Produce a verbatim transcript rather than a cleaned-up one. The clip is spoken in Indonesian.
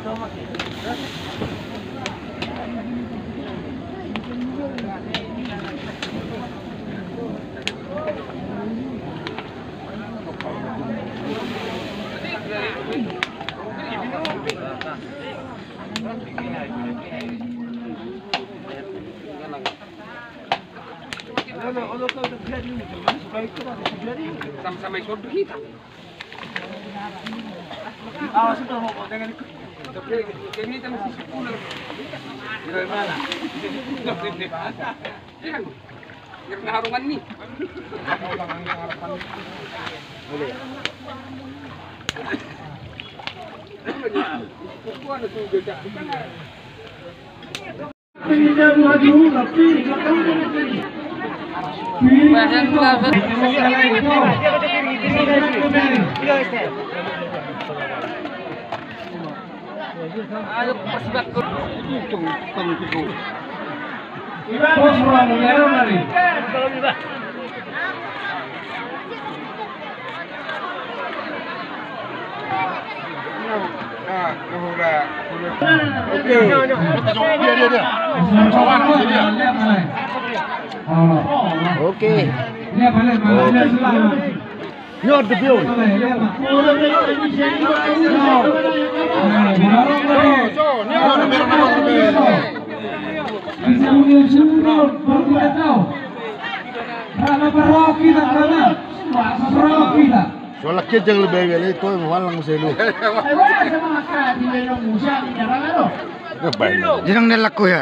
Sama-sama ikut kita. Awas itu mau dengan ikut. Tapi kita masih sepuluh. Dari mana? Jangan. Karena harungan nih. Boleh. Tidak maju tapi ayo persibat itu tentu. Bos pulang mengeru mari. Nah, udah, Oke. Dia dia dia. Oke. Dia balik malamnya selama. You're the bill. Soalnya kita yang lebih beli itu malang selu. Jangan nelaku ya.